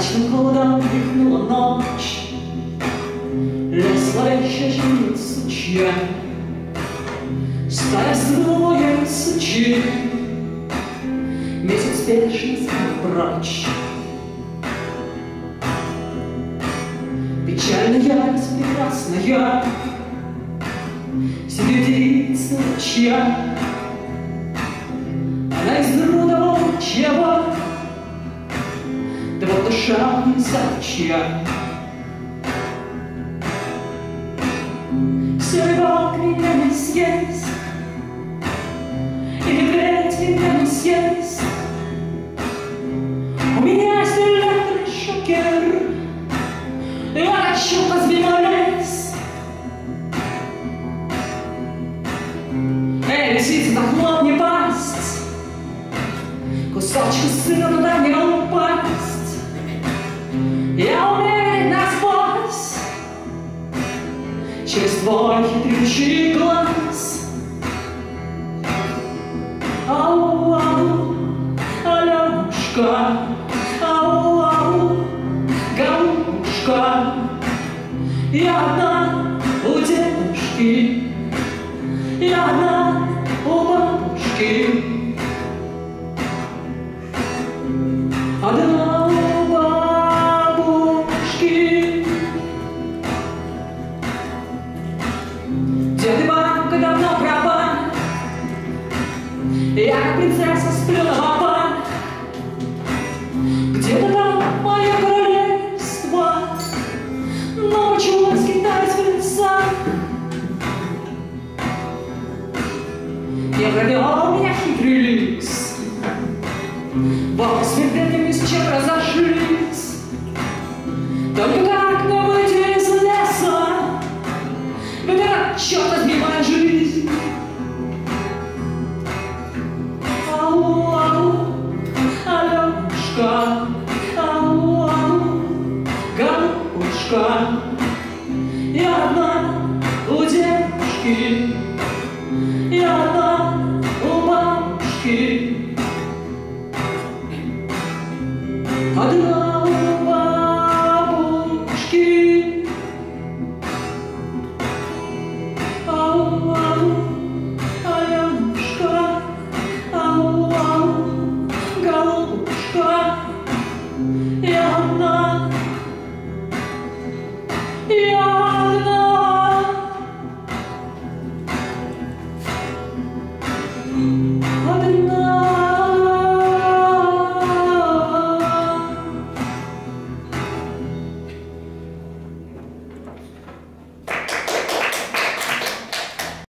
Мрачным холодом вдохнула ночь, лес зловеще жмет сучья, стая злоем сучи, месяц спешно скал прочь. Печальная, прекрасная сидит девица чья, она из рода волчьего, да вот душа не зачья. Серый волк меня не съест, и медведь меня не съест. У меня есть электрошокер, я хочу возмемолец. Эй, лисица, так хлопни пасть, кусочку сына дай мне упасть. Я умею насквозь через твой хитрющий глаз. Ау, ау, Алёшка, ау, ау, голубушка, я одна у дедушки, я одна у бабушки, одна у бабушки. Дед и бабка давно пропали, я как принцесса сплю на попах. Где-то там мое королевство, но почему скитаюсь в лесах? Я провел меня хитрый лис, волк с медведем из чем разошлись. Только как мне выйти из леса, выбирать, черт возьми, моя жизнь. Ау, ау, Алёшка, ау, ау, голубушка, я одна у девушки, я одна у бабушки, одна у бабушки. Ау, ау, Алёшка, ау, ау, голубушка, я одна, я одна.